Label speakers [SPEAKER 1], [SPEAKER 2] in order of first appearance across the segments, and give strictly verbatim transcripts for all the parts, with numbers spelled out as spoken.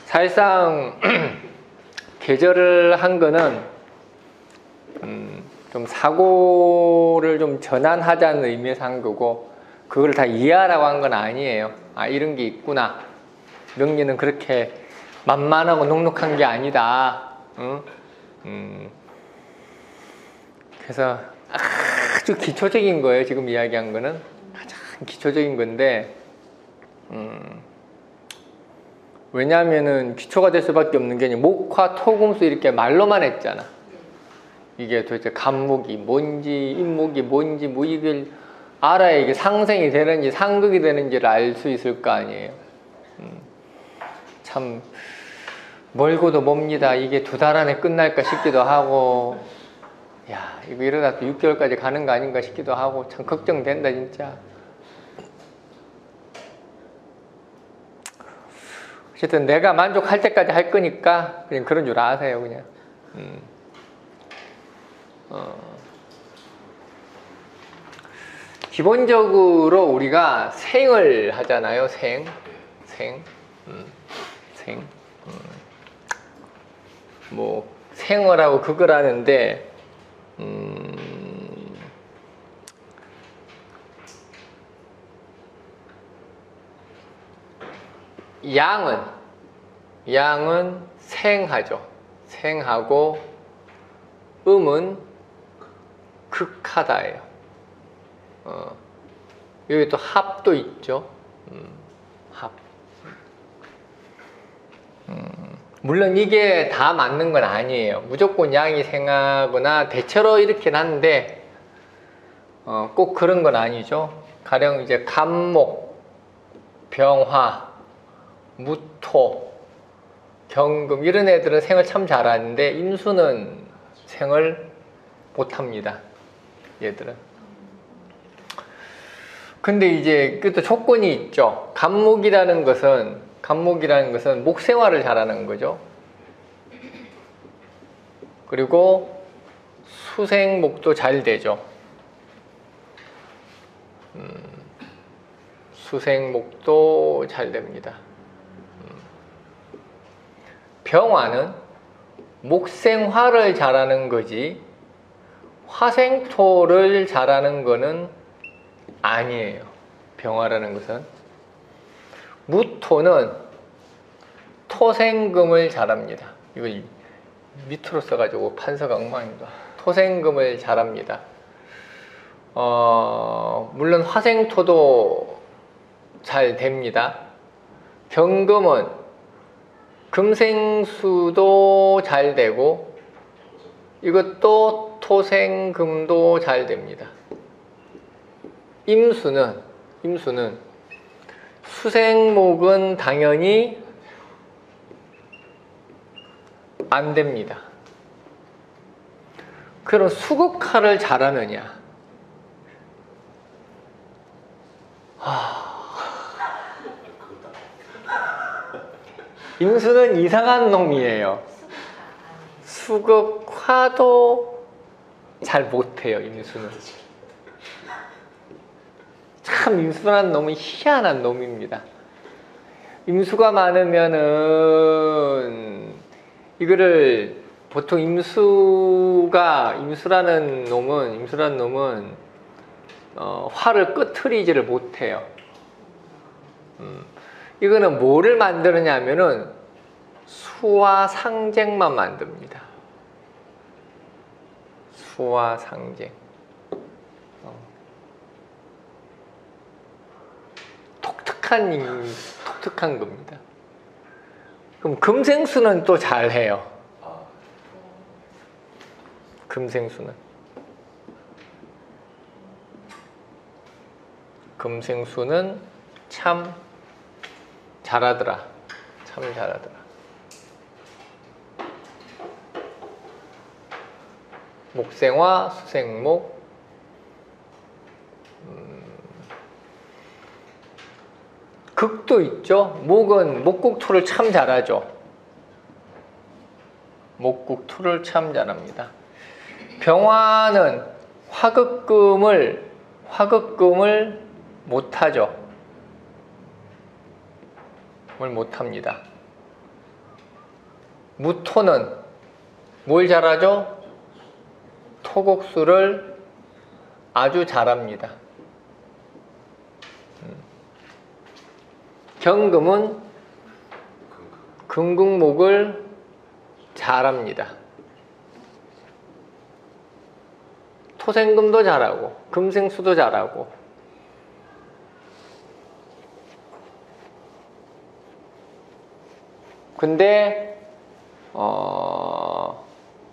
[SPEAKER 1] 사실상 계절을 한 거는 음, 좀 사고를 좀 전환하자는 의미에서 한 거고, 그걸 다 이해하라고 한 건 아니에요. 아, 이런 게 있구나. 명리는 그렇게 만만하고 녹록한 게 아니다. 응? 음. 그래서 아주 기초적인 거예요. 지금 이야기한 거는 가장 기초적인 건데, 음. 왜냐하면은 기초가 될 수밖에 없는 게 목화, 토, 금수 이렇게 말로만 했잖아. 이게 도대체 간목이 뭔지 인목이 뭔지 뭐 이걸 알아야 이게 상생이 되는지 상극이 되는지를 알 수 있을 거 아니에요. 음. 참 멀고도 멉니다. 이게 두 달 안에 끝날까 싶기도 하고, 야 이거 이러다 또 육 개월까지 가는 거 아닌가 싶기도 하고, 참 걱정된다 진짜. 어쨌든 내가 만족할 때까지 할 거니까 그냥 그런 줄 아세요. 그냥 음. 어. 기본적으로 우리가 생을 하잖아요. 생, 생, 음. 생. 음. 뭐 생을 하고 극을 하는데, 음. 양은 양은 생하죠. 생하고 음은 극하다예요. 어. 여기 또 합도 있죠. 음. 합. 음. 물론 이게 다 맞는 건 아니에요. 무조건 양이 생하거나 대체로 이렇긴 한데 어, 꼭 그런 건 아니죠. 가령 이제 간목, 병화, 무토, 경금 이런 애들은 생을 참 잘하는데 임수는 생을 못합니다. 얘들은. 근데 이제 또 조건이 있죠. 간목이라는 것은 간목이라는 것은 목생활을 잘하는 거죠. 그리고 수생목도 잘 되죠. 음, 수생목도 잘 됩니다. 병화는 목생화를 잘하는 거지 화생토를 잘하는 거는 아니에요. 병화라는 것은. 무토는 토생금을 잘합니다. 이걸 밑으로 써가지고 판서가 엉망입니다. 토생금을 잘합니다. 어, 물론 화생토도 잘 됩니다. 경금은 금생수도 잘 되고 이것도 토생금도 잘 됩니다. 임수는 임수는 수생목은 당연히 안 됩니다. 그럼 수극화를 잘하느냐? 하... 임수는 이상한 놈이에요. 수극화도 잘 못해요. 임수는 참 임수란 놈은 희한한 놈입니다. 임수가 많으면은 이거를 보통 임수가 임수라는 놈은 임수라는 놈은 어, 화를 끄트리지를 못해요. 음. 이거는 뭐를 만드느냐 하면은 수와 상쟁만 만듭니다. 수와 상쟁. 어. 독특한, 독특한 겁니다. 그럼 금생수는 또 잘해요. 금생수는. 금생수는 참 잘하더라. 참 잘하더라. 목생화, 수생목. 음, 극도 있죠. 목은 목국토를 참 잘하죠. 목국토를 참 잘합니다. 병화는 화극금을 화극금을 못하죠. 뭘 못합니다. 무토는 뭘 잘하죠? 토곡수를 아주 잘합니다. 경금은 금국목을 잘합니다. 토생금도 잘하고 금생수도 잘하고. 근데 어,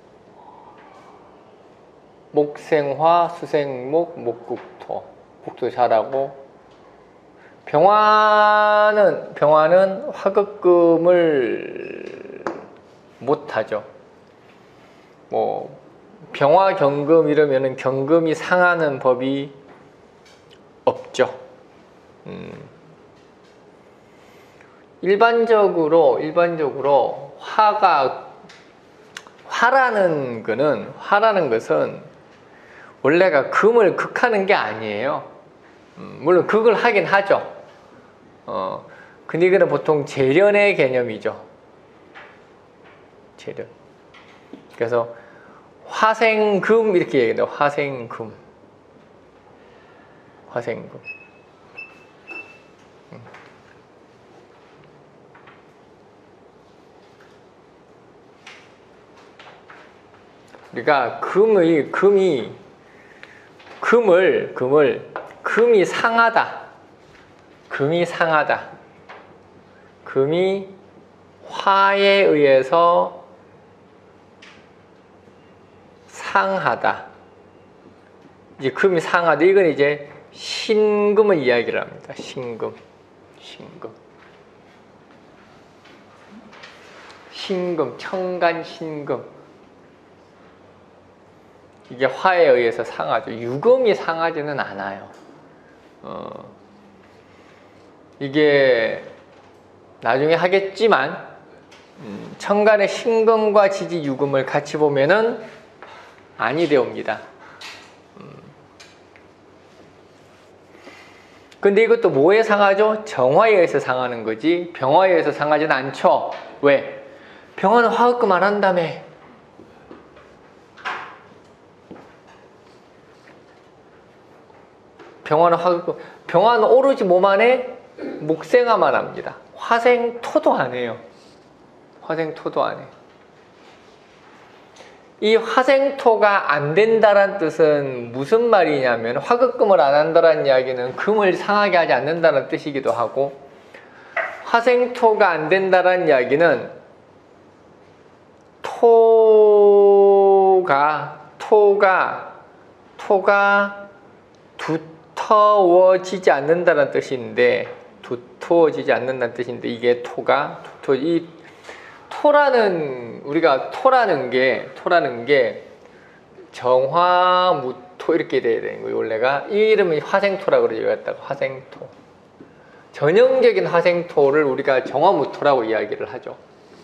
[SPEAKER 1] 목생화, 수생목, 목국토, 국토 잘하고. 병화는 병화는 화극금을 못하죠. 뭐 병화 경금 이러면은 경금이 상하는 법이 없죠. 음. 일반적으로 일반적으로 화가 화라는 거는 화라는 것은 원래가 금을 극하는 게 아니에요. 음, 물론 극을 하긴 하죠. 어, 근데 이거는 보통 재련의 개념이죠. 재련. 그래서 화생금 이렇게 얘기해요. 화생금. 화생금. 음. 우리가 금의 금이 금을 금을 금이 상하다. 금이 상하다. 금이 화에 의해서 상하다. 이제 금이 상하다. 이건 이제 신금을 이야기를 합니다. 신금. 신금. 신금, 청간 신금. 이게 화에 의해서 상하죠. 유금이 상하지는 않아요. 어. 이게 나중에 하겠지만 음, 청간의 신금과 지지 유금을 같이 보면은 아니 되옵니다. 음. 근데 이것도 뭐에 상하죠? 정화에 의해서 상하는 거지 병화에 의해서 상하지는 않죠. 왜? 병화는 화극금 안 한다며. 병화는 화극금, 병화는 오로지 몸 안에 목생화만 합니다. 화생토도 안 해요. 화생토도 안 해요. 이 화생토가 안 된다는 뜻은 무슨 말이냐면 화극금을 안 한다는 이야기는 금을 상하게 하지 않는다는 뜻이기도 하고, 화생토가 안 된다는 이야기는 토가 토가 토가 두터워지지 않는다는 뜻인데 두터워지지 않는다는 뜻인데 이게 토가 두터 이 토라는 우리가 토라는 게 토라는 게 정화무토 이렇게 돼야 되는 거예요. 원래가 이 이름이 화생토라고 그러죠. 화생토. 전형적인 화생토를 우리가 정화무토라고 이야기를 하죠.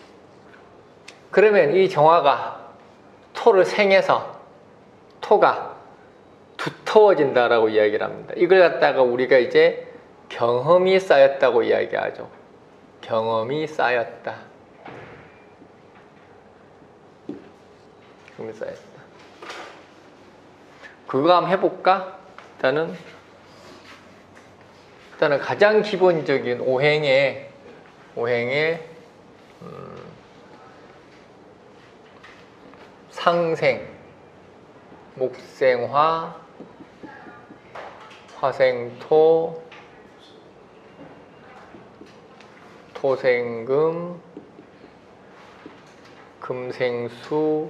[SPEAKER 1] 그러면 이 정화가 토를 생해서 토가 두터워진다라고 이야기를 합니다. 이걸 갖다가 우리가 이제 경험이 쌓였다고 이야기하죠. 경험이 쌓였다. 경험이 쌓였다. 그거 한번 해볼까? 일단은 일단은 가장 기본적인 오행의 오행의 음, 상생, 목생화, 화생토, 토생금, 금생수,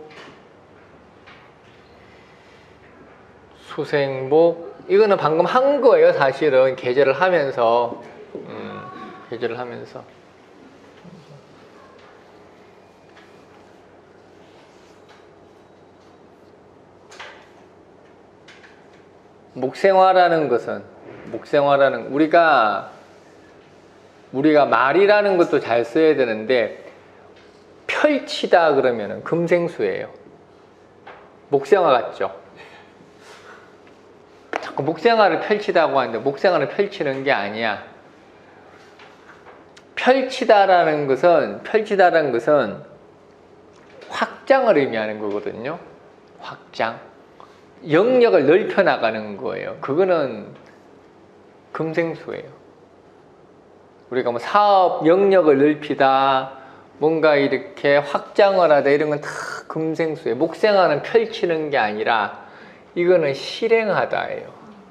[SPEAKER 1] 수생목. 이거는 방금 한 거예요. 사실은 계제를 하면서 음, 계제를 하면서 목생화라는 것은 목생화라는 우리가 우리가 말이라는 것도 잘 써야 되는데 펼치다 그러면은 금생수예요. 목생화 같죠? 자꾸 목생화를 펼치다고 하는데 목생화를 펼치는 게 아니야. 펼치다라는 것은 펼치다라는 것은 확장을 의미하는 거거든요. 확장. 영역을 넓혀 나가는 거예요. 그거는 금생수예요. 우리가 뭐 사업 영역을 넓히다, 뭔가 이렇게 확장을 하다 이런 건 다 금생수예요. 목생화는 펼치는 게 아니라 이거는 실행하다예요.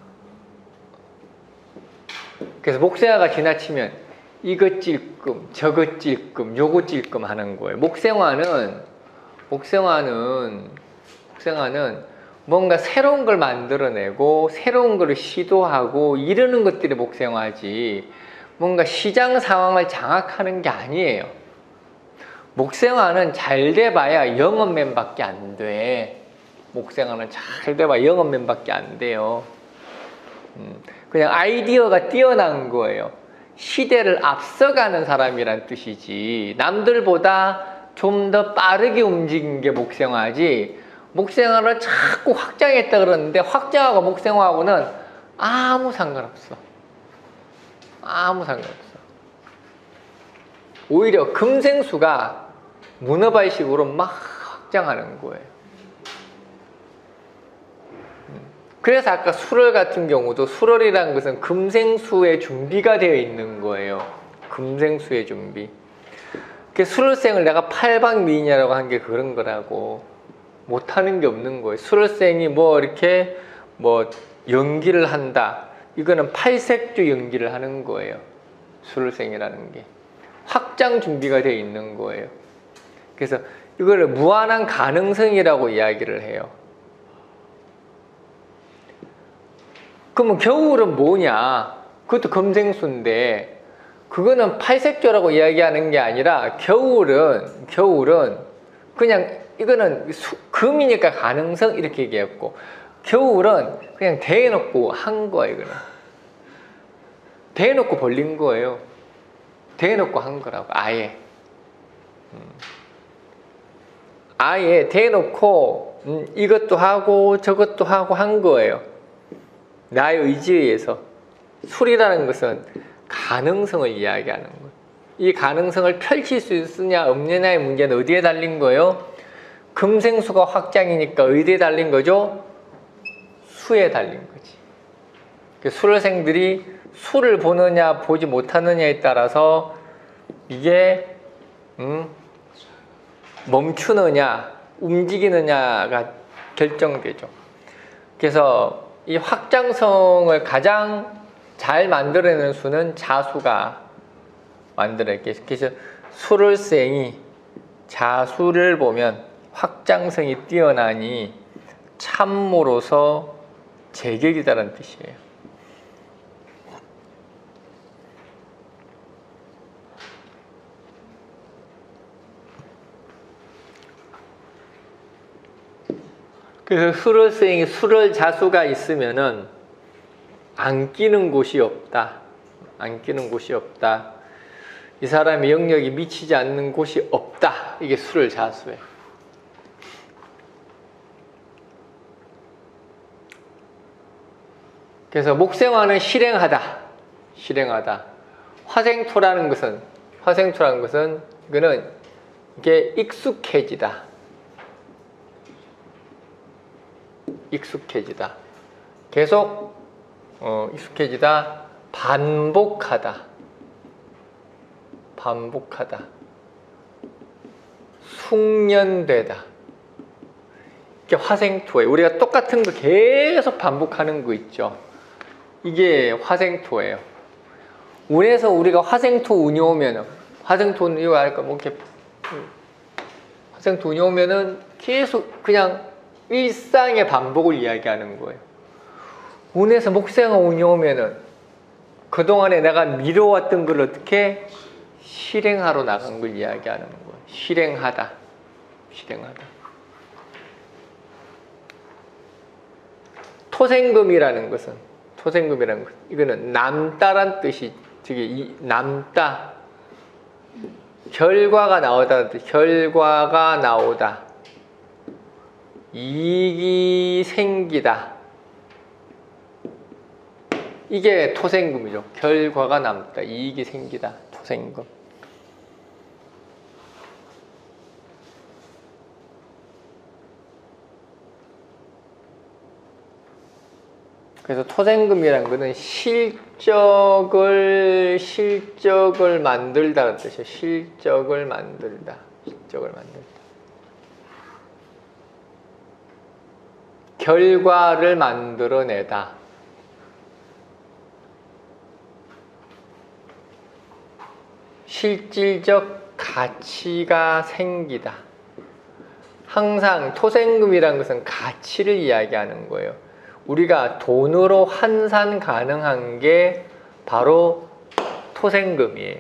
[SPEAKER 1] 그래서 목생화가 지나치면 이것 찔끔, 저것 찔끔, 요것 찔끔 하는 거예요. 목생화는 목생화는 목생화는 뭔가 새로운 걸 만들어내고 새로운 걸 시도하고 이러는 것들이 목생화지, 뭔가 시장 상황을 장악하는 게 아니에요. 목생화는 잘 돼봐야 영업맨밖에 안 돼. 목생화는 잘 돼봐야 영업맨밖에 안 돼요. 음, 그냥 아이디어가 뛰어난 거예요. 시대를 앞서가는 사람이란 뜻이지, 남들보다 좀 더 빠르게 움직인 게 목생화지, 목생화를 자꾸 확장했다 그러는데 확장하고 목생화하고는 아무 상관없어. 아무 상관없어. 오히려 금생수가 문어발식으로 막 확장하는 거예요. 그래서 아까 수럴 같은 경우도 수럴이라는 것은 금생수의 준비가 되어 있는 거예요. 금생수의 준비. 수럴생을 내가 팔방미인이라고 한 게 그런 거라고. 못하는 게 없는 거예요. 수럴생이 뭐 이렇게 뭐 연기를 한다, 이거는 팔색조 연기를 하는 거예요. 수럴생이라는 게 확장 준비가 되어 있는 거예요. 그래서 이거를 무한한 가능성이라고 이야기를 해요. 그러면 겨울은 뭐냐? 그것도 금생수인데 그거는 팔색조라고 이야기하는 게 아니라 겨울은 겨울은 그냥 이거는 수, 금이니까 가능성 이렇게 얘기했고, 겨울은 그냥 대놓고 한 거예요. 이거는 대놓고 벌린 거예요. 대놓고 한 거라고. 아예 음. 아예 대놓고 음, 이것도 하고 저것도 하고 한 거예요. 나의 의지에 의해서. 술이라는 것은 가능성을 이야기하는 거예요. 이 가능성을 펼칠 수 있느냐 없느냐의 문제는 어디에 달린 거예요? 금생수가 확장이니까 어디에 달린 거죠? 수에 달린 거지. 수럴생들이 수를 보느냐 보지 못하느냐에 따라서 이게 음, 멈추느냐 움직이느냐가 결정되죠. 그래서 이 확장성을 가장 잘 만들어내는 수는 자수가 만들어냈겠죠. 그래서 수럴생이 자수를 보면 확장성이 뛰어나니 참모로서 제격이다라는 뜻이에요. 그래서 수럴생이 수럴 자수가 있으면은 안 끼는 곳이 없다. 안 끼는 곳이 없다. 이 사람의 영역이 미치지 않는 곳이 없다. 이게 수럴 자수예요. 그래서 목생화는 실행하다. 실행하다. 화생토라는 것은 화생토라는 것은 이거는 이게 익숙해지다. 익숙해지다. 계속 어, 익숙해지다. 반복하다. 반복하다. 숙련되다. 이게 화생토예요. 우리가 똑같은 거 계속 반복하는 거 있죠. 이게 화생토예요. 운에서 우리가 화생토 운이 오면은, 화생토 운이 할까, 뭐 이렇게, 화생토 운이 오면은 계속 그냥 일상의 반복을 이야기하는 거예요. 운에서 목생화 운이 오면은 그동안에 내가 미뤄왔던 걸 어떻게 실행하러 나간 걸 이야기하는 거예요. 실행하다. 실행하다. 토생금이라는 것은, 토생금이라는 것은, 이거는 남다란 뜻이, 즉, 남다. 결과가 나오다. 결과가 나오다. 이익이 생기다. 이게 토생금이죠. 결과가 남다. 이익이 생기다. 토생금. 그래서 토생금이라는 것은 실적을 실적을 만들다는 뜻이에요. 실적을 만들다. 실적을 만들다. 결과를 만들어내다. 실질적 가치가 생기다. 항상 토생금이라는 것은 가치를 이야기하는 거예요. 우리가 돈으로 환산 가능한 게 바로 토생금이에요.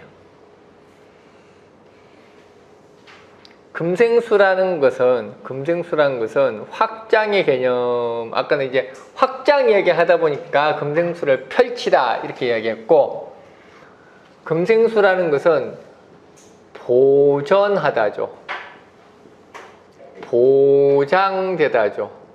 [SPEAKER 1] 금생수라는 것은 금생수라는 것은 확장의 개념, 아까는 이제 확장 이야기하다 보니까 금생수를 펼치다 이렇게 이야기했고, 금생수라는 것은 보전하다죠. 보장되다죠.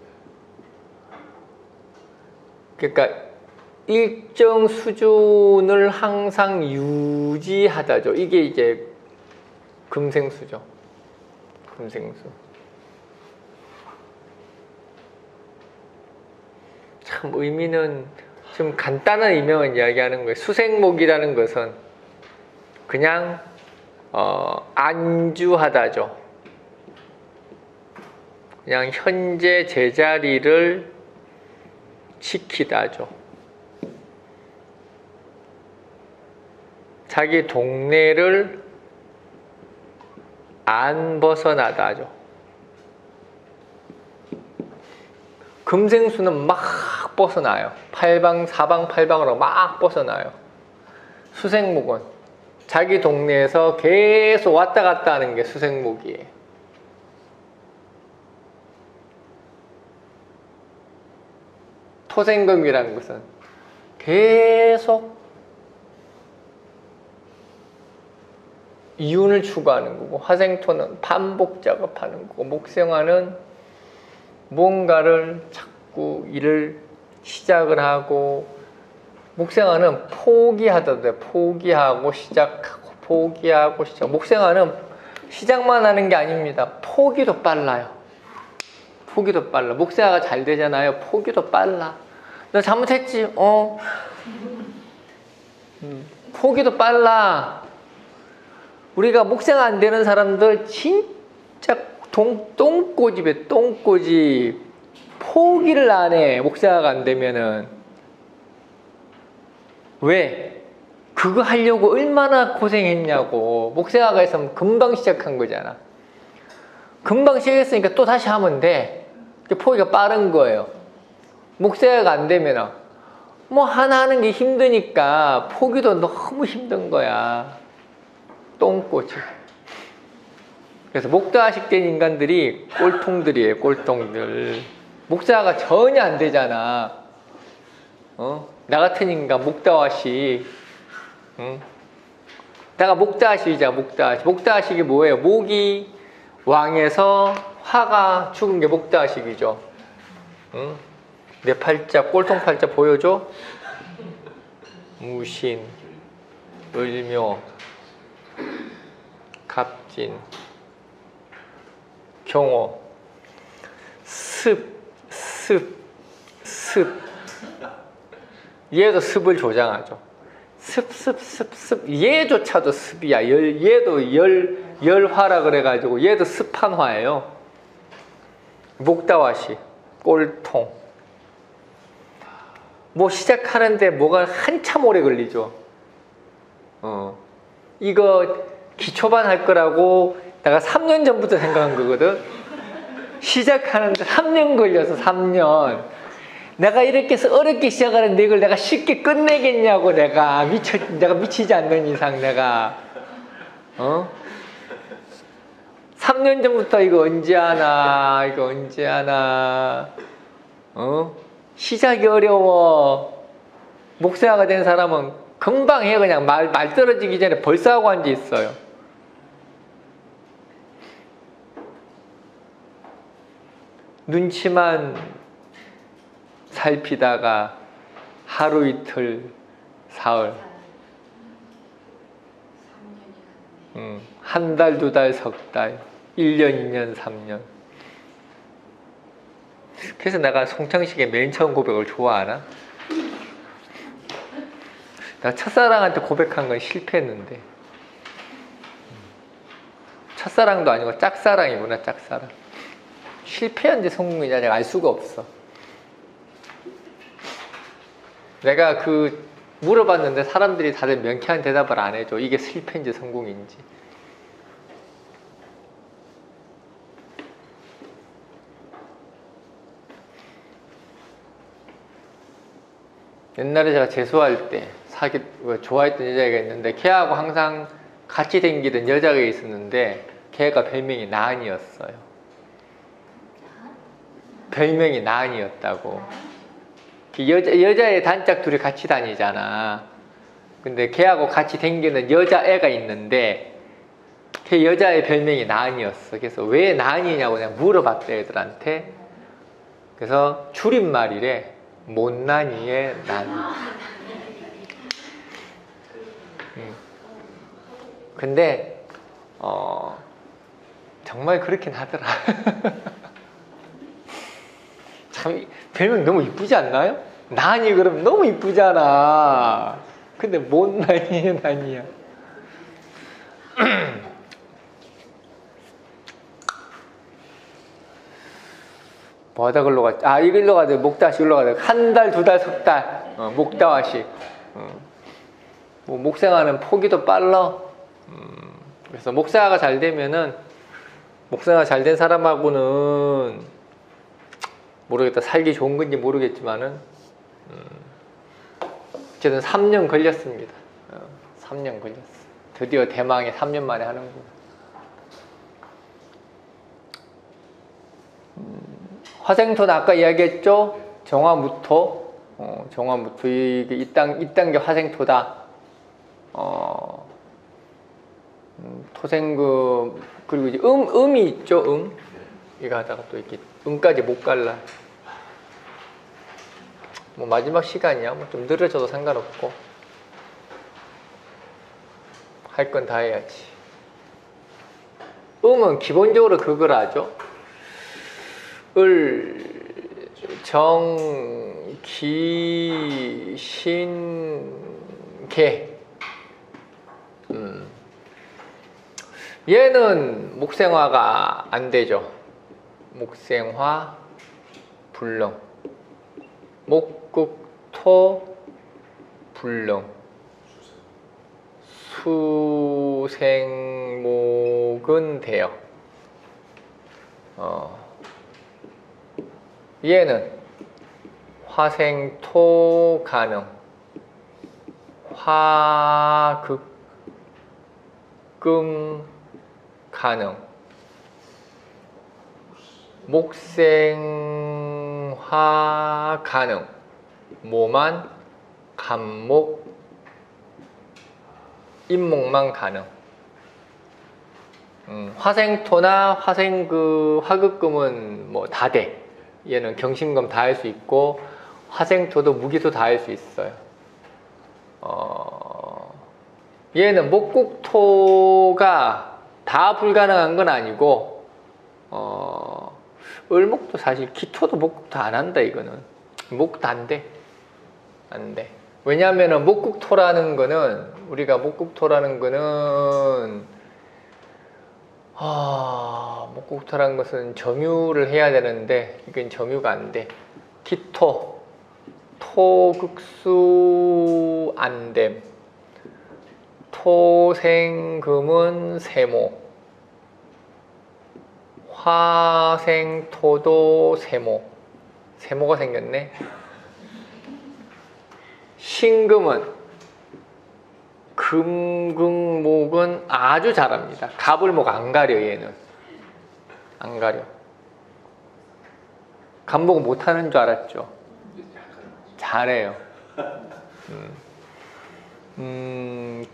[SPEAKER 1] 그러니까 일정 수준을 항상 유지하다죠. 이게 이제 금생수죠. 금생수. 참 의미는 좀 간단한 의미만 이야기하는 거예요. 수생목이라는 것은 그냥 어, 안주하다죠. 그냥 현재 제자리를 지키다죠. 자기 동네를 안 벗어나다죠. 금생수는 막 벗어나요. 팔방, 사방, 팔방으로 막 벗어나요. 수생목은 자기 동네에서 계속 왔다 갔다 하는 게 수생목이에요. 토생금이라는 것은 계속 이윤을 추구하는 거고, 화생토는 반복 작업하는 거고, 목생화는 뭔가를 자꾸 일을 시작을 하고, 목생화는 포기하다 돼. 포기하고 시작하고 포기하고 시작. 목생화는 시작만 하는 게 아닙니다. 포기도 빨라요. 포기도 빨라. 목생화가 잘 되잖아요. 포기도 빨라. 너 잘못했지? 어. 음, 포기도 빨라. 우리가 목생화 안 되는 사람들 진짜 동, 똥꼬집에 똥꼬집. 포기를 안 해. 목생화가 안 되면은. 왜? 그거 하려고 얼마나 고생했냐고. 목생화가 있으면 금방 시작한 거잖아. 금방 시작했으니까 또 다시 하면 돼. 포기가 빠른 거예요. 목생화가 안 되면 뭐 하나 하는 게 힘드니까 포기도 너무 힘든 거야. 똥꼬집. 그래서 목도화식 된 인간들이 꼴통들이에요. 꼴통들. 목생화가 전혀 안 되잖아. 어? 나 같은 인간 목다화식. 응? 내가 목다화식이잖아. 목다화식. 목다화식이 뭐예요? 목이 왕에서 화가 죽은 게 목다화식이죠. 응? 내 팔자, 꼴통 팔자 보여줘? 무신, 을묘, 갑진, 경호, 습, 습, 습. 얘도 습을 조장하죠. 습, 습, 습, 습. 얘조차도 습이야. 열, 얘도 열, 열화라 그래가지고 얘도 습한 화예요. 목다화시, 꼴통. 뭐 시작하는데 뭐가 한참 오래 걸리죠. 어. 이거 기초반 할 거라고 내가 삼 년 전부터 생각한 거거든. 시작하는데 삼 년 걸려서 삼 년. 내가 이렇게 해서 어렵게 시작하는데 이걸 내가 쉽게 끝내겠냐고. 내가 미쳐, 내가 미치지 않는 이상 내가. 어? 삼 년 전부터 이거 언제 하나, 이거 언제 하나. 어? 시작이 어려워. 목생화가 된 사람은 금방 해. 그냥 말, 말 떨어지기 전에 벌써 하고 앉아 있어요. 눈치만 살피다가 하루 이틀 사흘, 음, 한 달, 두 달, 석 달, 일 년, 이 년, 삼 년. 그래서 내가 송창식의 맨 처음 고백을 좋아하나? 내가 첫사랑한테 고백한 건 실패했는데, 첫사랑도 아니고 짝사랑이구나. 짝사랑. 실패한지 성공이냐 내가 알 수가 없어. 내가 그 물어봤는데 사람들이 다들 명쾌한 대답을 안 해줘. 이게 실패인지 성공인지. 옛날에 제가 재수할 때 사귀 좋아했던 여자애가 있는데, 걔하고 항상 같이 댕기던 여자가 있었는데 걔가 별명이 나은이었어요. 별명이 나은이었다고. 여자, 여자애 단짝 둘이 같이 다니잖아. 근데 걔하고 같이 댕기는 여자애가 있는데 걔 여자의 별명이 나은이었어. 그래서 왜 나은이냐고 내가 물어봤대, 애들한테. 그래서 줄임말이래. 못난이의 난. 음. 근데 어, 정말 그렇긴 하더라. 참 별명 너무 이쁘지 않나요? 난이 그럼 너무 이쁘잖아. 근데 못난이의 난이야. 뭐하다 글로 갔지? 아, 이걸로 가야 돼. 목다시 일로 가야 돼. 한 달, 두 달, 석 달. 어, 목다시. 어. 뭐, 목생활은 포기도 빨라. 음, 그래서 목생활가 잘 되면은, 목생활 잘 된 사람하고는, 모르겠다. 살기 좋은 건지 모르겠지만은, 음, 어쨌든 삼 년 걸렸습니다. 어, 삼 년 걸렸어. 드디어 대망의 삼 년 만에 하는구나. 화생토는 아까 이야기했죠? 정화무토. 어, 정화무토. 이게 이 단, 이 단계 화생토다. 어, 음, 토생금, 그리고 이제 음, 음이 있죠? 음. 이거 하다가 또 이렇게 음까지 못 갈라. 뭐 마지막 시간이야. 뭐 좀 늘어져도 상관없고. 할 건 다 해야지. 음은 기본적으로 그걸 하죠. 을, 정, 기, 신, 개. 음. 얘는 목생화가 안 되죠. 목생화, 불능. 목극토, 불능. 수생목은 돼요. 어. 얘는 화생토 가능, 화극금 가능, 목생화 가능, 모만, 간목, 인목만 가능. 음, 화생토나 화생그 화극금은 뭐 다 돼. 얘는 경신금 다 할 수 있고, 화생토도 무기토 다 할 수 있어요. 어, 얘는 목국토가 다 불가능한 건 아니고, 어, 을목도 사실 기토도 목국토 안 한다. 이거는 목국토 안 돼. 안 돼. 왜냐하면 목국토라는 거는, 우리가 목국토라는 거는 아, 목국토라는 것은 점유를 해야 되는데 이건 점유가 안 돼. 기토, 토극수 안됨, 토생금은 세모, 화생토도 세모, 세모가 생겼네. 신금은, 금극목은 아주 잘합니다. 갑을목 안 가려. 얘는 안 가려. 간목 못하는 줄 알았죠? 잘해요. 음, 음,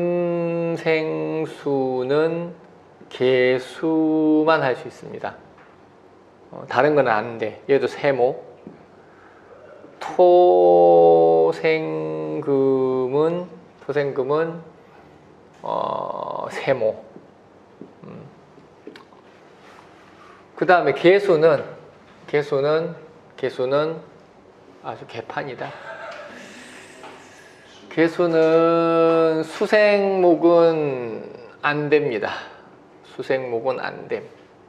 [SPEAKER 1] 금생수는 개수만 할 수 있습니다. 어, 다른 건 안 돼. 얘도 세모. 토생금은 토생금은 어, 세모. 음. 그 다음에 개수는 개수는 개수는 아주 개판이다. 개수는 수생목은 안 됩니다. 수생목은 안 됨.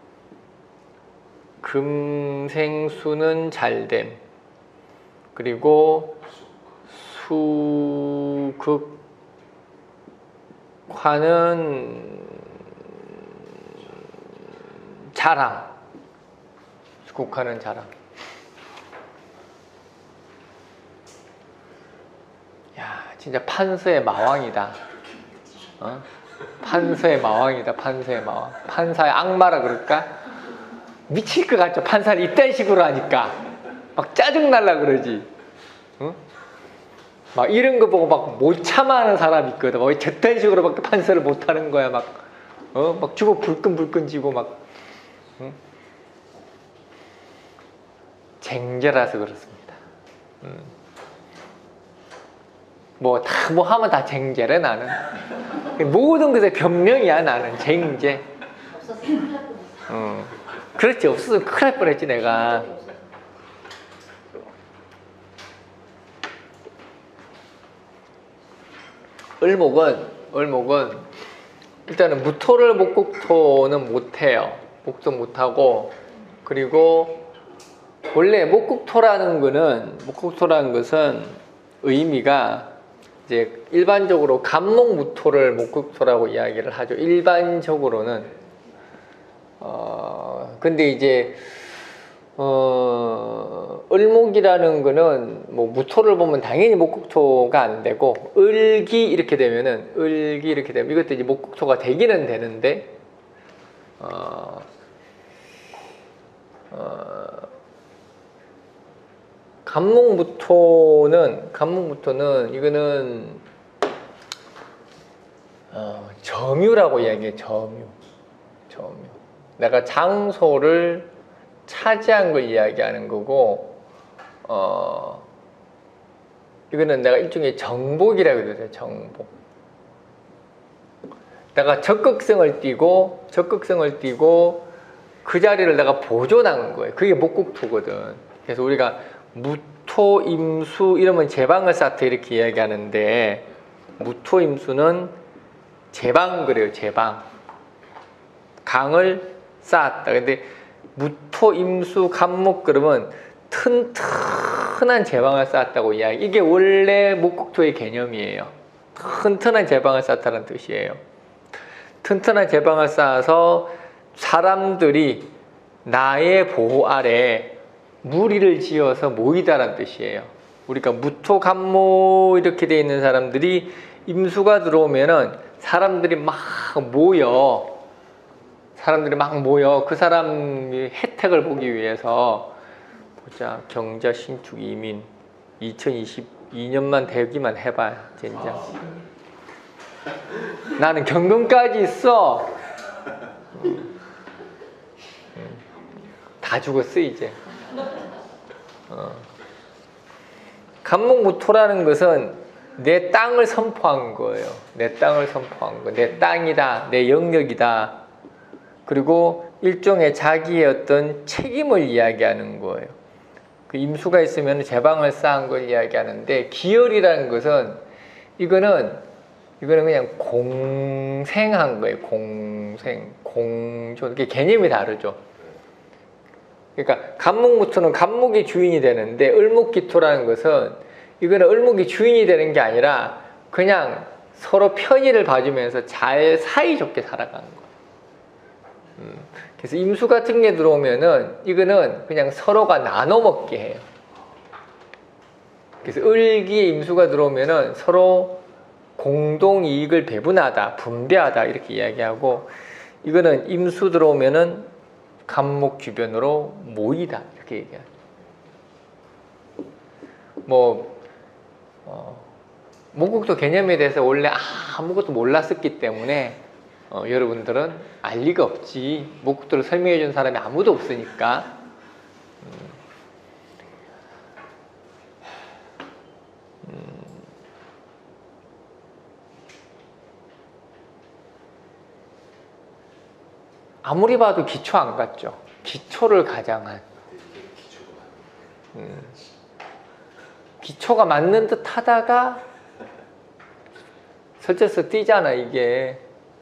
[SPEAKER 1] 금생수는 잘 됨. 그리고 수극화는 자랑. 수극화는 자랑. 야, 진짜 판서의 마왕이다. 어? 판서의 마왕이다. 판서의 마왕. 판사의 악마라 그럴까? 미칠 것 같죠. 판사를 이딴 식으로 하니까 막 짜증날라 그러지. 어? 막 이런 거 보고 막 못 참아하는 사람이 있거든. 막 저딴 식으로밖에 판사를 못 하는 거야. 막 어? 막 주고 불끈불끈 지고 막. 응? 쟁제라서 그렇습니다. 음. 뭐 다 뭐 하면 다 쟁제래 나는. 모든 것에 변명이야 나는. 쟁제.
[SPEAKER 2] 없었어. 큰일 날 뻔했어.
[SPEAKER 1] 어. 그렇지. 없어서 큰일 날 뻔했지 내가. 을목은 을목은 일단은 무토를 목국토는 못해요. 목도 못하고, 그리고 원래 목국토라는 거는 목국토라는 것은 의미가 이제 일반적으로 간목무토를 목국토라고 이야기를 하죠. 일반적으로는. 어 근데 이제 어 을목이라는 거는 뭐 무토를 보면 당연히 목국토가 안 되고, 을기 이렇게 되면은 을기 이렇게 되면 이것도 이제 목국토가 되기는 되는데, 어, 어 간목무토는 간목무토는 이거는 어, 점유라고 이야기해. 점유, 점유. 내가 장소를 차지한 걸 이야기하는 거고, 어, 이거는 내가 일종의 정복이라고 그러죠. 정복. 내가 적극성을 띠고, 적극성을 띠고, 그 자리를 내가 보존한 거예요. 그게 목국토거든. 그래서 우리가 무토, 임수 이러면 제방을 쌓다 이렇게 이야기하는데, 무토, 임수는 제방 그래요. 제방. 강을 쌓았다. 근데 무토, 임수, 간목 그러면 튼튼한 제방을 쌓았다고 이야기. 이게 원래 목국토의 개념이에요. 튼튼한 제방을 쌓았다는 뜻이에요. 튼튼한 제방을 쌓아서 사람들이 나의 보호 아래 무리를 지어서 모이다라는 뜻이에요. 우리가 무토, 간목 이렇게 돼 있는 사람들이 임수가 들어오면은 사람들이 막 모여. 사람들이 막 모여 그 사람의 혜택을 보기 위해서, 보자, 경자, 신축, 이민 이천이십이 년만 되기만 해봐. 젠장. 나는 경금까지 있어. 음. 음. 다 죽었어 이제. 어. 간목무토라는 것은 내 땅을 선포한 거예요. 내 땅을 선포한 거. 내 땅이다. 내 영역이다. 그리고 일종의 자기의 어떤 책임을 이야기하는 거예요. 그 임수가 있으면 제방을 쌓은 걸 이야기하는데, 기열이라는 것은 이거는 이거는 그냥 공생한 거예요. 공생, 공존. 이게 개념이 다르죠. 그러니까 간목무토는 간목이 주인이 되는데, 을목기토라는 것은 이거는 을목이 주인이 되는 게 아니라 그냥 서로 편의를 봐주면서 잘 사이좋게 살아가는 거예요. 음, 그래서 임수 같은 게 들어오면은 이거는 그냥 서로가 나눠 먹게 해요. 그래서 을기에 임수가 들어오면은 서로 공동 이익을 배분하다, 분배하다 이렇게 이야기하고, 이거는 임수 들어오면은 간목 주변으로 모이다 이렇게 얘기해요. 뭐 어, 목국토 개념에 대해서 원래 아무것도 몰랐었기 때문에 어, 여러분들은 알 리가 없지. 목국토를 설명해 준 사람이 아무도 없으니까. 음. 음. 아무리 봐도 기초 안 갔죠. 기초를 가장 한. 기초가 맞는 듯 하다가 설쳐서 뛰잖아 이게.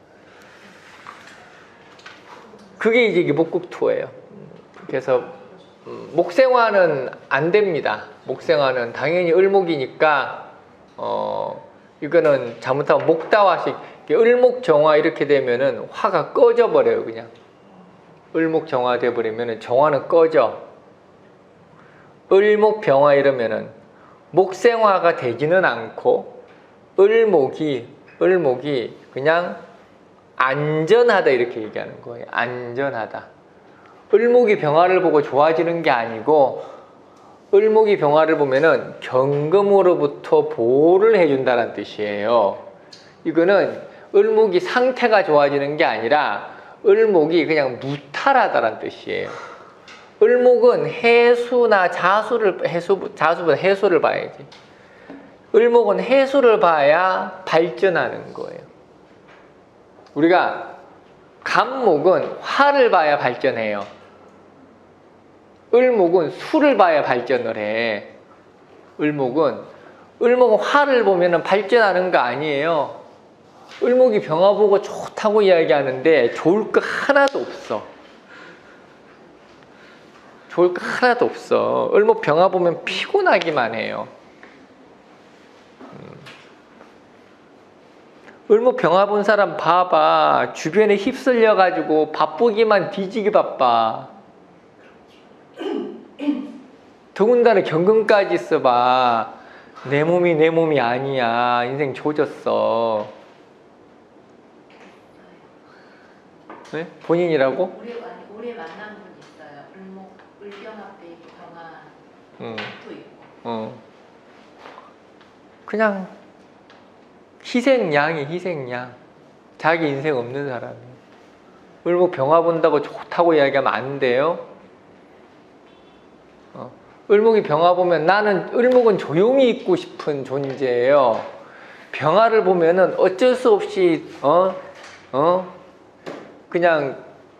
[SPEAKER 1] 그게 이제 이게 목국토예요. 그래서 목생화는 안 됩니다. 목생화는 당연히 을목이니까 어 이거는 잘못하면 목다화식, 을목정화 이렇게 되면은 화가 꺼져 버려요. 그냥 을목정화 돼 버리면은 정화는 꺼져. 을목병화 이러면은 목생화가 되지는 않고 을목이 을목이 그냥 안전하다 이렇게 얘기하는 거예요. 안전하다. 을목이 병화를 보고 좋아지는 게 아니고 을목이 병화를 보면은 경금으로부터 보호를 해준다는 뜻이에요. 이거는 을목이 상태가 좋아지는 게 아니라 을목이 그냥 무탈하다는 뜻이에요. 을목은 해수나 자수를 해수 자수보다 해수를 봐야지. 을목은 해수를 봐야 발전하는 거예요. 우리가 간목은 화를 봐야 발전해요. 을목은 수를 봐야 발전을 해. 을목은 을목은 화를 보면 발전하는 거 아니에요. 을목이 병화 보고 좋다고 이야기하는데 좋을 거 하나도 없어. 좋을 거 하나도 없어. 을목 병화 보면 피곤하기만 해요. 을목 병화 본 사람 봐봐. 주변에 휩쓸려 가지고 바쁘기만 뒤지기 바빠. 더군다나 경금까지 써봐. 내 몸이 내 몸이 아니야. 인생 조졌어. 네? 본인이라고?
[SPEAKER 2] 올해, 올해 만난 분 있어요. 을목, 을병합 때 병화
[SPEAKER 1] 응.
[SPEAKER 2] 또 있고.
[SPEAKER 1] 어. 그냥 희생양이 희생양. 자기 인생 없는 사람이. 을목 병화 본다고 좋다고 이야기하면 안 돼요. 어. 을목이 병화 보면 나는 을목은 조용히 있고 싶은 존재예요. 병화를 보면은 어쩔 수 없이 어? 어? 그냥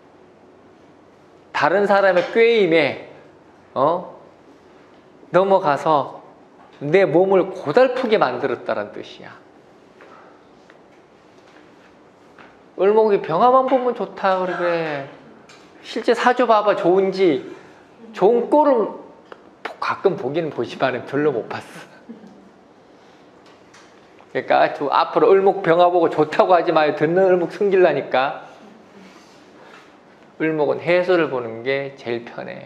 [SPEAKER 1] 다른 사람의 꾀임에 어? 넘어가서 내 몸을 고달프게 만들었다는 뜻이야. 을목이 병화만 보면 좋다 그러게. 실제 사주 봐봐 좋은지. 좋은 꼴을 가끔 보기는 보지만 별로 못 봤어. 그러니까 앞으로 을목 병화 보고 좋다고 하지 마요. 듣는 을목 승질나니까. 을목은 해수를 보는 게 제일 편해요.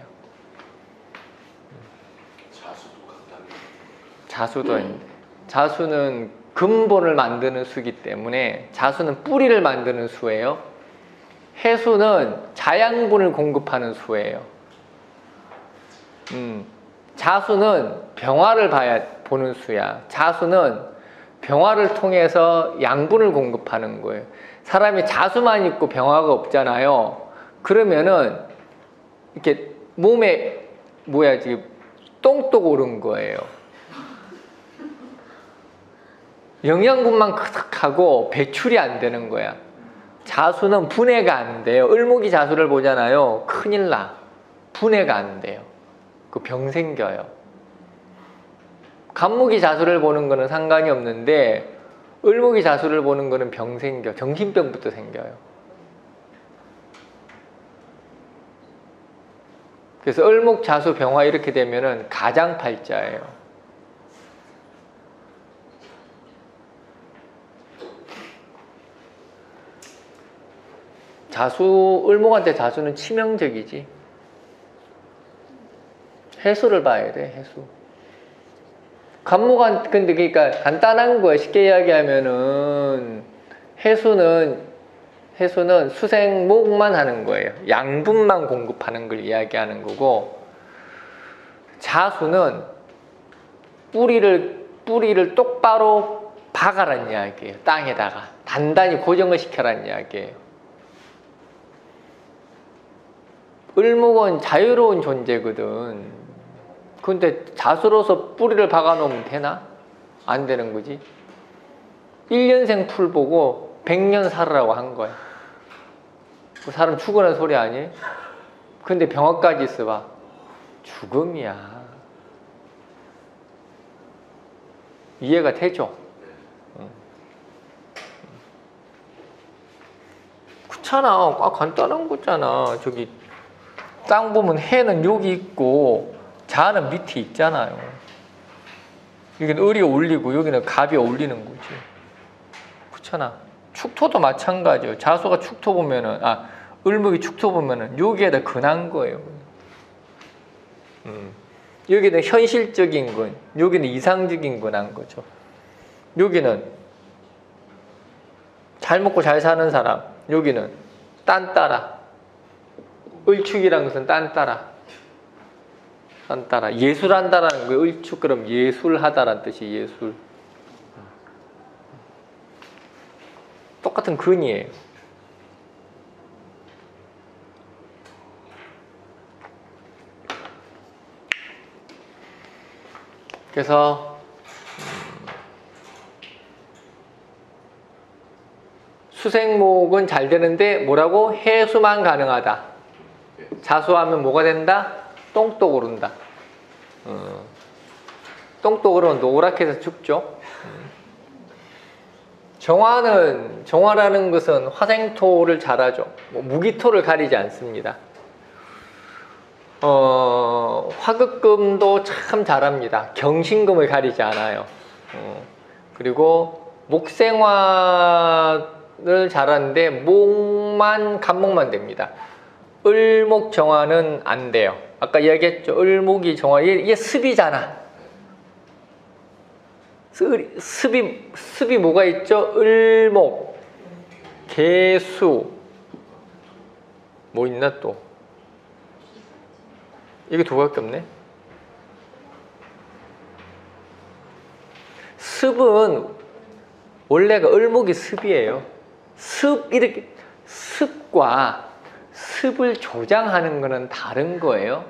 [SPEAKER 3] 자수도 간단해.
[SPEAKER 1] 자수도 있는데. 자수는 근본을 만드는 수이기 때문에 자수는 뿌리를 만드는 수예요. 해수는 자양분을 공급하는 수예요. 음, 자수는 병화를 봐야 보는 수야. 자수는 병화를 통해서 양분을 공급하는 거예요. 사람이 자수만 있고 병화가 없잖아요. 그러면은 이렇게 몸에 뭐야 지금 똥똑 오른 거예요. 영양분만 크득하고 배출이 안 되는 거야. 자수는 분해가 안 돼요. 을목이 자수를 보잖아요. 큰일 나. 분해가 안 돼요. 그 병 생겨요. 간목이 자수를 보는 거는 상관이 없는데 을목이 자수를 보는 거는 병 생겨. 정신병부터 생겨요. 그래서 을목 자수 병화 이렇게 되면은 가장팔자예요. 자수, 을목한테 자수는 치명적이지. 해수를 봐야 돼, 해수. 간목한, 근데 그러니까 간단한 거야. 쉽게 이야기하면은 해수는, 해수는 수생목만 하는 거예요. 양분만 공급하는 걸 이야기하는 거고, 자수는 뿌리를, 뿌리를 똑바로 박아란 이야기예요. 땅에다가. 단단히 고정을 시켜란 이야기예요. 을목은 자유로운 존재거든. 근데 자수로서 뿌리를 박아 놓으면 되나? 안 되는 거지. 일 년생 풀 보고 백 년 살으라고 한 거야. 그 사람 죽으라는 소리 아니에요? 근데 병화까지 있어봐. 죽음이야. 이해가 되죠? 응. 그렇잖아. 아, 간단한 거잖아. 저기 땅 보면 해는 여기 있고 자는 밑에 있잖아요. 여기는 을이 올리고 여기는 갑이 올리는 거지. 그렇잖아. 축토도 마찬가지예요. 자수가 축토 보면은 아 을목이 축토 보면은 여기에다 근한 거예요. 음. 여기는 현실적인 건, 여기는 이상적인 건 한 거죠. 여기는 잘 먹고 잘 사는 사람, 여기는 딴따라. 을축이라는 것은 딴따라. 딴따라. 예술한다라는 거예요. 을축 그럼 예술하다라는 뜻이 예술. 똑같은 근이에요. 그래서 수생목은 잘 되는데 뭐라고? 해수만 가능하다. 자수하면 뭐가 된다? 똥똑 오른다. 어. 똥똑 오르면 노랗게 해서 죽죠. 정화는, 정화라는 것은 화생토를 잘하죠. 뭐 무기토를 가리지 않습니다. 어, 화극금도 참 잘합니다. 경신금을 가리지 않아요. 어, 그리고 목생화를 잘하는데 목만, 간목만 됩니다. 을목 정화는 안 돼요. 아까 이야기했죠. 을목이 정화, 얘, 얘 습이잖아. 습이, 습이 뭐가 있죠? 을목, 개수, 뭐 있나 또? 이게 두 개밖에 없네. 습은 원래가 을목이 습이에요. 습 이렇게 습과 습을 조장하는 거는 다른 거예요.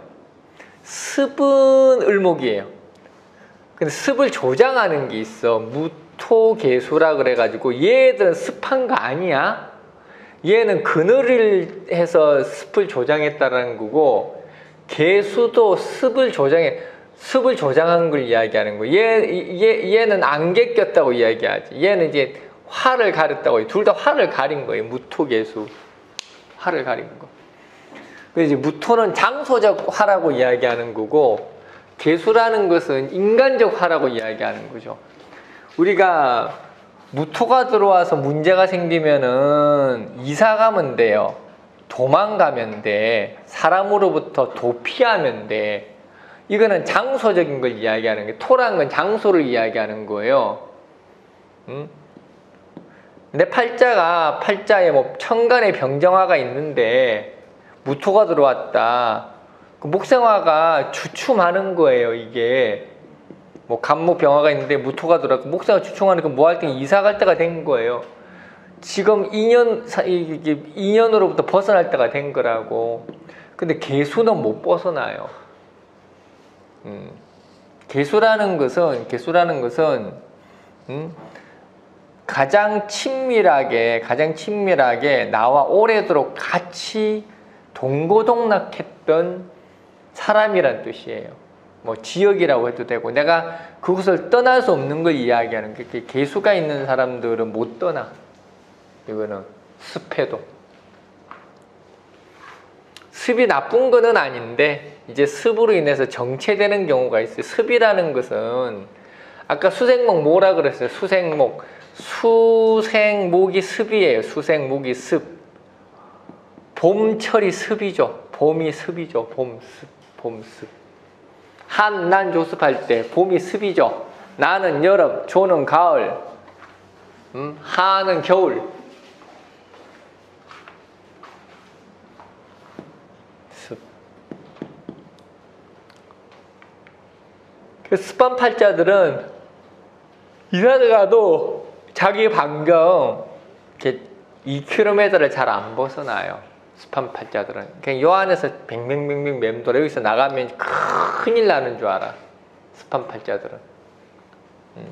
[SPEAKER 1] 습은 을목이에요. 근데 습을 조장하는 게 있어. 무토개수라 그래가지고 얘들은 습한 거 아니야. 얘는 그늘을 해서 습을 조장했다라는 거고. 개수도 습을 조장해, 습을 조장한 걸 이야기하는 거예요. 얘, 얘, 얘는 안개 꼈다고 이야기하지. 얘는 이제 화를 가렸다고. 둘 다 화를 가린 거예요. 무토개수. 화를 가린 거. 그래서 이제 무토는 장소적 화라고 이야기하는 거고, 개수라는 것은 인간적 화라고 이야기하는 거죠. 우리가 무토가 들어와서 문제가 생기면은 이사 가면 돼요. 도망가면 돼. 사람으로부터 도피하면 돼. 이거는 장소적인 걸 이야기하는 게, 토라는 건 장소를 이야기하는 거예요. 응? 내 팔자가, 팔자에 뭐 천간에 병정화가 있는데 무토가 들어왔다. 그 목생화가 주춤하는 거예요, 이게. 뭐 간목 병화가 있는데 무토가 들어왔고 목생화 주춤하니까 뭐 할 때 이사 갈 때가 된 거예요. 지금 이 년, 이게 이 년으로부터 벗어날 때가 된 거라고. 근데 개수는 못 벗어나요. 음. 개수라는 것은, 개수라는 것은, 음, 가장 친밀하게, 가장 친밀하게 나와 오래도록 같이 동고동락했던 사람이란 뜻이에요. 뭐 지역이라고 해도 되고, 내가 그곳을 떠날 수 없는 걸 이야기하는 게, 개수가 있는 사람들은 못 떠나. 이거는 습해도. 습이 나쁜 거는 아닌데 이제 습으로 인해서 정체되는 경우가 있어요. 습이라는 것은 아까 수생목 뭐라 그랬어요? 수생목. 수생목이 습이에요. 수생목이 습. 봄철이 습이죠. 봄이 습이죠. 봄습. 봄습. 한, 난 조습할 때 봄이 습이죠. 나는 여름, 조는 가을, 음? 하는 겨울. 습. 그 습한 팔자들은 이사를 가도 자기 반경 이렇게 이 킬로미터를 잘 안 벗어나요. 습한 팔자들은. 그냥 요 안에서 뱅뱅뱅뱅 맴돌아. 여기서 나가면 큰일 나는 줄 알아. 습한 팔자들은. 음.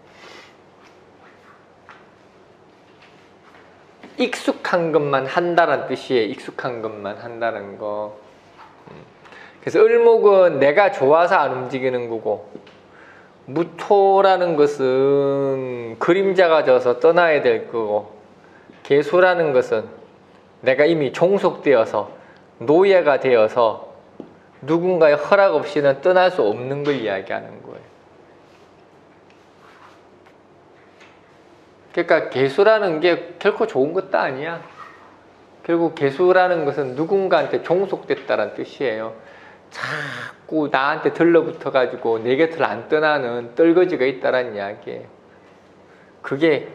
[SPEAKER 1] 익숙한 것만 한다는 뜻이에요. 익숙한 것만 한다는 거. 음. 그래서 을목은 내가 좋아서 안 움직이는 거고, 무토라는 것은 그림자가 져서 떠나야 될 거고, 계수라는 것은 내가 이미 종속되어서 노예가 되어서 누군가의 허락 없이는 떠날 수 없는 걸 이야기하는 거예요. 그러니까 계수라는 게 결코 좋은 것도 아니야. 결국 계수라는 것은 누군가한테 종속됐다는 뜻이에요. 자꾸 나한테 들러붙어 가지고 내 곁을 안 떠나는 떨거지가 있다는 이야기예요. 그게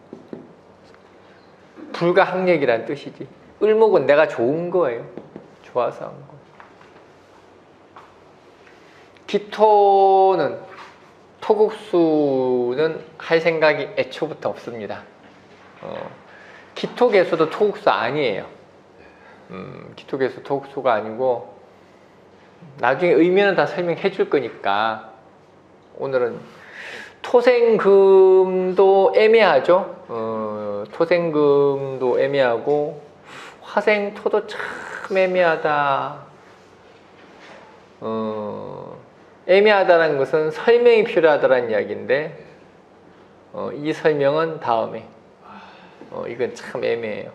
[SPEAKER 1] 불가항력이란 뜻이지. 을목은 내가 좋은 거예요. 좋아서 한 거. 기토는, 토국수는 할 생각이 애초부터 없습니다. 어, 기토개수도 토국수 아니에요. 음, 기토개수 토국수가 아니고, 나중에 의미는 다 설명해 줄 거니까 오늘은 토생금도 애매하죠. 어, 토생금도 애매하고 화생토도 참 애매하다. 어, 애매하다는 것은 설명이 필요하다는 이야기인데 어, 이 설명은 다음에. 어, 이건 참 애매해요.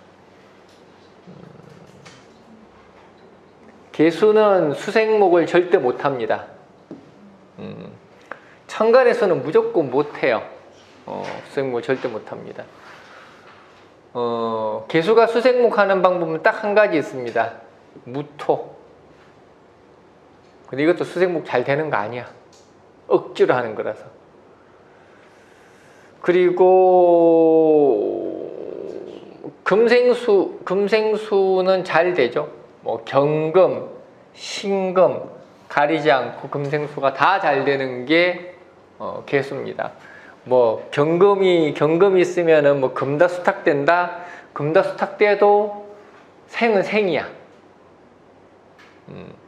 [SPEAKER 1] 개수는 수생목을 절대 못합니다. 음, 천간에서는 무조건 못해요. 어, 수생목을 절대 못합니다. 어, 개수가 수생목 하는 방법은 딱 한 가지 있습니다. 무토. 근데 이것도 수생목 잘 되는 거 아니야. 억지로 하는 거라서. 그리고 금생수, 금생수는 잘 되죠. 뭐 경금, 신금 가리지 않고 금생수가 다 잘 되는 게 어, 개수입니다. 뭐 경금이 경금이 있으면은 뭐 금다수탁된다. 금다수탁돼도 생은 생이야. 음.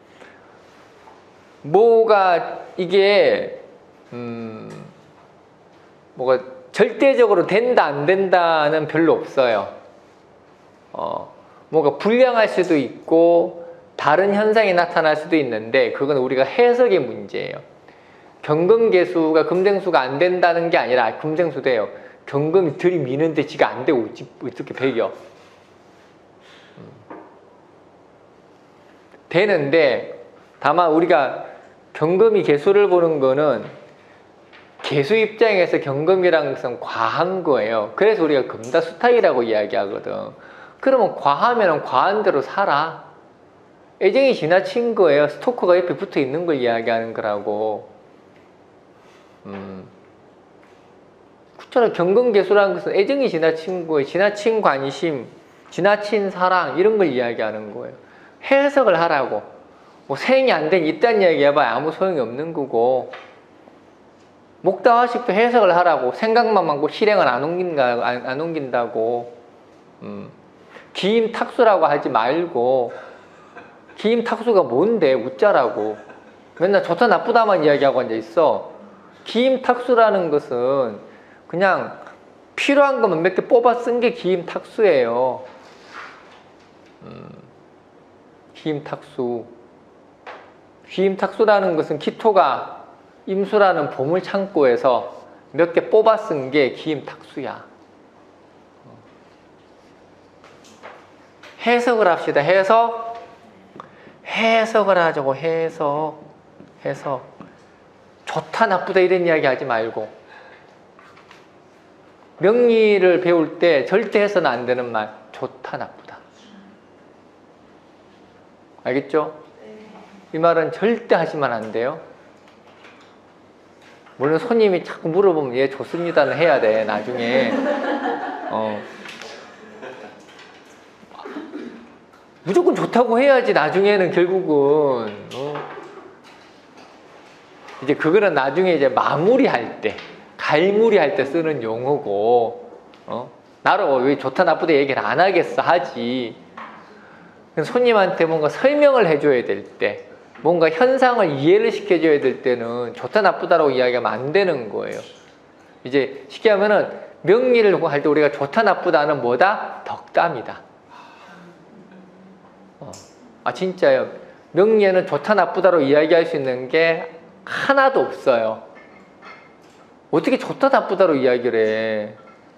[SPEAKER 1] 뭐가 이게 음, 뭐가 절대적으로 된다 안 된다는 별로 없어요. 어. 뭐가 불량할 수도 있고 다른 현상이 나타날 수도 있는데 그건 우리가 해석의 문제예요. 경금개수가 금생수가 안 된다는 게 아니라 금생수 돼요. 경금이 들이미는데 지가 안 되고 어떻게 배겨. 되는데 다만 우리가 경금이 개수를 보는 거는 개수 입장에서 경금이라는 것은 과한 거예요. 그래서 우리가 금다수탁이라고 이야기하거든. 그러면 과하면 과한 대로 살아. 애정이 지나친 거예요. 스토커가 옆에 붙어 있는 걸 이야기하는 거라고. 음. 그렇잖아. 경금개수라는 것은 애정이 지나친 거예요. 지나친 관심, 지나친 사랑 이런 걸 이야기하는 거예요. 해석을 하라고. 뭐 생이 안 된 이딴 이야기 해봐야 아무 소용이 없는 거고. 목다화식도 해석을 하라고. 생각만 많고 실행을 안 옮긴다, 안, 안 옮긴다고. 음. 기임탁수라고 하지 말고 기임탁수가 뭔데 웃자라고. 맨날 좋다 나쁘다만 이야기하고 앉아있어. 기임탁수라는 것은 그냥 필요한 것만 몇 개 뽑아 쓴 게 기임탁수예요. 음, 기임탁수. 기임탁수라는 것은 기토가 임수라는 보물창고에서 몇 개 뽑아 쓴 게 기임탁수야. 해석을 합시다. 해석. 해석을 하자고. 해석. 해석. 좋다 나쁘다 이런 이야기 하지 말고. 명리를 배울 때 절대 해서는 안 되는 말. 좋다 나쁘다. 알겠죠? 이 말은 절대 하시면 안 돼요. 물론 손님이 자꾸 물어보면 예 좋습니다는 해야 돼. 나중에. 어. 무조건 좋다고 해야지. 나중에는 결국은 어. 이제 그거는 나중에 이제 마무리할 때, 갈무리할 때 쓰는 용어고, 어? 나로 왜 좋다 나쁘다 얘기를 안 하겠어 하지. 손님한테 뭔가 설명을 해줘야 될 때, 뭔가 현상을 이해를 시켜줘야 될 때는 좋다 나쁘다라고 이야기하면 안 되는 거예요. 이제 쉽게 하면은 명리를 할 때 우리가 좋다 나쁘다는 뭐다? 덕담이다. 어. 아 진짜요. 명리에는 좋다 나쁘다로 이야기할 수 있는 게 하나도 없어요. 어떻게 좋다 나쁘다로 이야기를 해?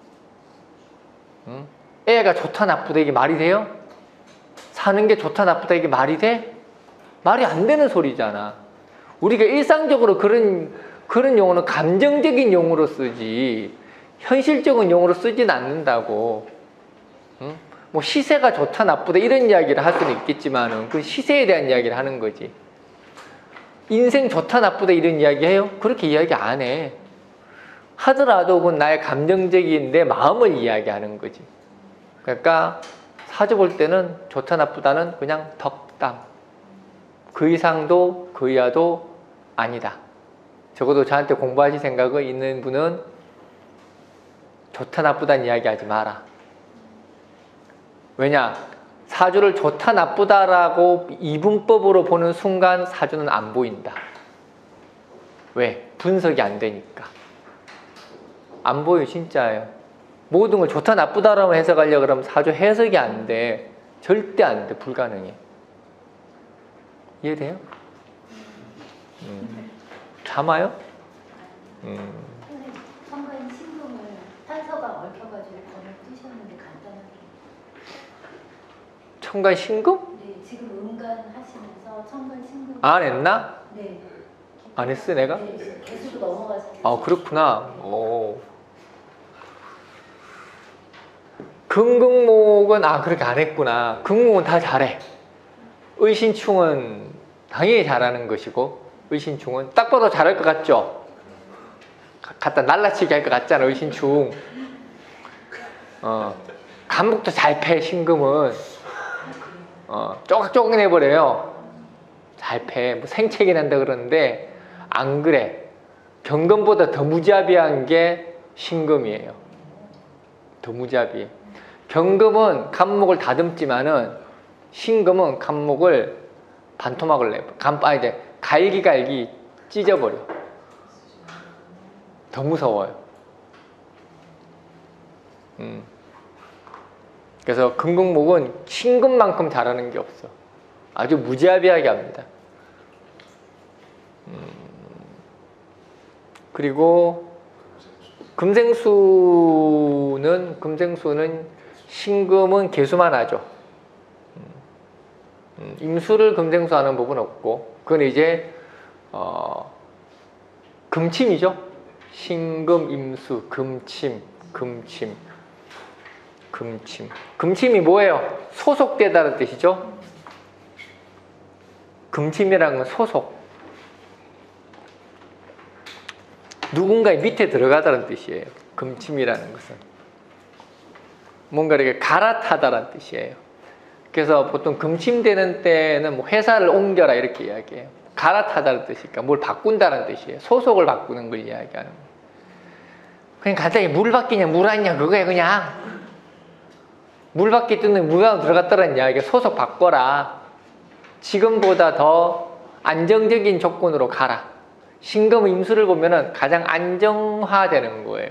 [SPEAKER 1] 응? 애가 좋다 나쁘다 이게 말이 돼요? 사는 게 좋다 나쁘다 이게 말이 돼? 말이 안 되는 소리잖아. 우리가 일상적으로 그런 그런 용어는 감정적인 용어로 쓰지 현실적인 용어로 쓰진 않는다고. 응? 뭐 시세가 좋다 나쁘다 이런 이야기를 할 수는 있겠지만은 그 시세에 대한 이야기를 하는 거지. 인생 좋다 나쁘다 이런 이야기 해요? 그렇게 이야기 안 해. 하더라도 그건 나의 감정적인 내 마음을 이야기하는 거지. 그러니까 사주 볼 때는 좋다 나쁘다는 그냥 덕담. 그 이상도 그 이하도 아니다. 적어도 저한테 공부하실 생각이 있는 분은 좋다 나쁘다는 이야기 하지 마라. 왜냐? 사주를 좋다 나쁘다라고 이분법으로 보는 순간 사주는 안 보인다. 왜? 분석이 안 되니까. 안 보여 진짜예요. 모든 걸 좋다 나쁘다라고 해석하려고 그러면 사주 해석이 안 돼. 절대 안 돼. 불가능해. 이해돼요? 음. 참아요? 음.
[SPEAKER 4] 선생님, 선거인 신금을 탄서가 얽혀가지고 번을 뜨셨는데 간단하게.
[SPEAKER 1] 천간 신금?
[SPEAKER 4] 네, 지금 음간 하시면서 천간 신금.
[SPEAKER 1] 안 했나?
[SPEAKER 4] 네.
[SPEAKER 1] 안 했어 내가?
[SPEAKER 4] 네, 개수도 넘어가서.
[SPEAKER 1] 아 그렇구나. 오. 금극목은 아 그렇게 안 했구나. 금극목은 다 잘해. 의신충은 당연히 잘하는 것이고 의신충은 딱 봐도 잘할 것 같죠? 갖다 날라치게 할 것 같잖아 의신충. 어, 간목도 잘 패 신금은. 어, 쪼각쪼각 내버려요. 잘 패. 뭐 생채기 난다 그러는데 안 그래. 경금보다 더 무자비한 게 신금이에요. 더 무자비해. 경금은 간목을 다듬지만은 신금은 간목을 반토막을 내버. 간, 아 이제 갈기갈기 찢어버려. 더 무서워요. 음. 그래서 금극목은 신금만큼 잘하는 게 없어. 아주 무자비하게 합니다. 음. 그리고 금생수는 금생수는 신금은 개수만 하죠. 음. 임수를 금생수하는 법은 없고 그건 이제 어, 금침이죠. 신금, 임수, 금침, 금침, 금침. 금침이 뭐예요? 소속되다는 뜻이죠. 금침이라는 건 소속. 누군가의 밑에 들어가다는 뜻이에요. 금침이라는 것은. 뭔가 이렇게 갈아타다라는 뜻이에요. 그래서 보통 금침되는 때는 뭐 회사를 옮겨라 이렇게 이야기해요. 갈아타다는 뜻이니까 뭘 바꾼다는 뜻이에요. 소속을 바꾸는 걸 이야기하는 거예요. 그냥 간단히 물 바뀌냐 물 아니냐 그거예요. 그냥 물 바뀌 뜨는 물 안으로 들어갔다는 이야기가 소속 바꿔라. 지금보다 더 안정적인 조건으로 가라. 신금 임수를 보면은 가장 안정화되는 거예요.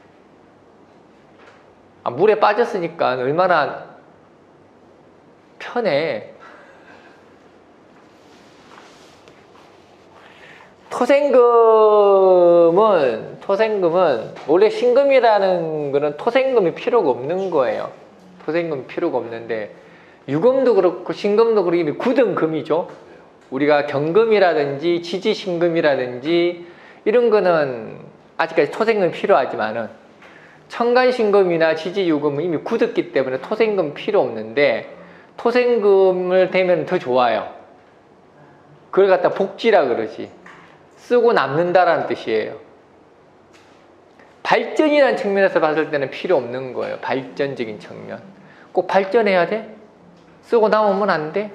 [SPEAKER 1] 아, 물에 빠졌으니까 얼마나 편해. 토생금은 토생금은 원래 신금이라는 거는 토생금이 필요가 없는 거예요. 토생금이 필요가 없는데 유금도 그렇고 신금도 그렇고 이미 굳은 금이죠. 우리가 경금이라든지 지지신금이라든지 이런 거는 아직까지 토생금이 필요하지만은 천간신금이나 지지유금은 이미 굳었기 때문에 토생금 필요 없는데 토생금을 대면 더 좋아요. 그걸 갖다 복지라 그러지. 쓰고 남는다라는 뜻이에요. 발전이라는 측면에서 봤을 때는 필요 없는 거예요. 발전적인 측면. 꼭 발전해야 돼? 쓰고 남으면 안 돼?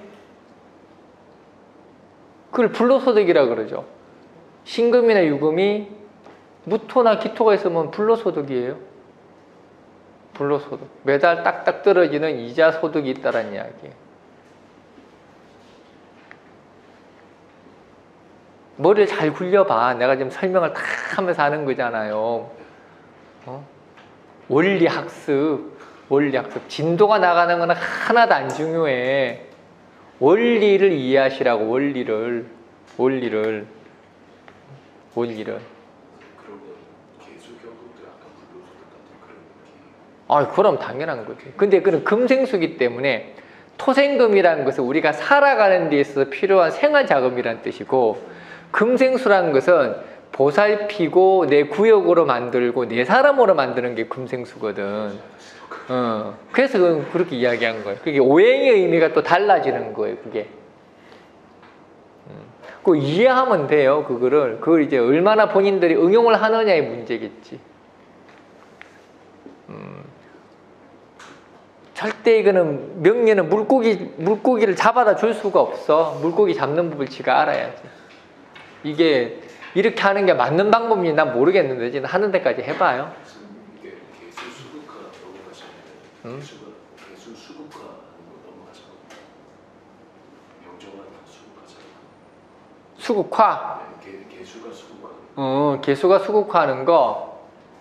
[SPEAKER 1] 그걸 불로소득이라 그러죠. 신금이나 유금이 무토나 기토가 있으면 불로소득이에요. 불로소득. 매달 딱딱 떨어지는 이자 소득이 있다는 이야기예요. 머리를 잘 굴려봐. 내가 지금 설명을 다 하면서 하는 거잖아요. 어? 원리학습, 원리학습. 진도가 나가는 건 하나도 안 중요해. 원리를 이해하시라고, 원리를. 원리를. 원리를.
[SPEAKER 3] 그러면
[SPEAKER 1] 아, 그럼 당연한 거지. 근데 그는 금생수기 때문에 토생금이라는 것은 우리가 살아가는 데 있어서 필요한 생활 자금이라는 뜻이고, 금생수라는 것은 보살피고 내 구역으로 만들고 내 사람으로 만드는 게 금생수거든. 어, 그래서 그건 그렇게 이야기한 거예요. 그게 오행의 의미가 또 달라지는 거예요, 그게. 그 이해하면 돼요, 그거를. 그걸 이제 얼마나 본인들이 응용을 하느냐의 문제겠지. 음, 절대 이거는 명리는 물고기, 물고기를 잡아다 줄 수가 없어. 물고기 잡는 법을 지가 알아야지. 이게 이렇게 하는 게 맞는 방법인지 난 모르겠는데, 지금 하는 데까지 해봐요.
[SPEAKER 3] 이게 개수 수급화 넘어가잖아요.
[SPEAKER 1] 음?
[SPEAKER 3] 개수가 개수 수급화 하는 거 넘어가잖아요. 명정한 수급하잖아요.
[SPEAKER 1] 수국화.
[SPEAKER 3] 네, 개, 개수가 수급화.
[SPEAKER 1] 어, 개수가 수국화하는 거.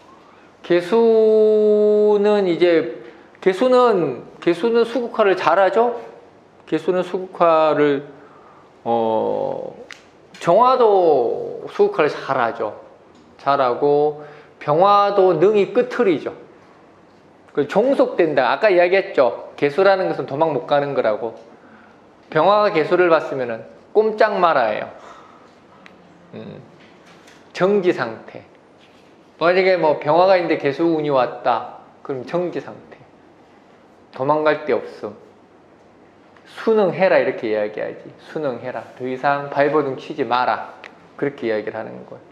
[SPEAKER 1] 개수는 이제, 개수는, 개수는 수국화를 잘하죠? 개수는 수국화를, 어, 정화도 수국화를 잘하죠. 잘하고, 병화도 능이 끄트리죠. 그 종속된다. 아까 이야기했죠. 개수라는 것은 도망 못 가는 거라고. 병화가 개수를 봤으면은 꼼짝 말아요. 음, 정지 상태. 만약에 뭐 병화가 있는데 개수운이 왔다. 그럼 정지 상태. 도망갈 데 없음. 순응해라 이렇게 이야기하지. 순응해라. 더 이상 발버둥 치지 마라. 그렇게 이야기를 하는 거예요.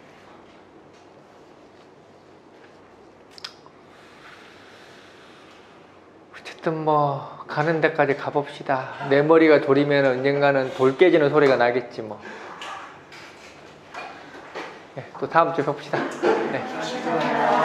[SPEAKER 1] 어쨌든 뭐 가는 데까지 가봅시다. 내 머리가 돌이면 언젠가는 돌 깨지는 소리가 나겠지 뭐. 네, 또 다음 주에 봅시다. 네.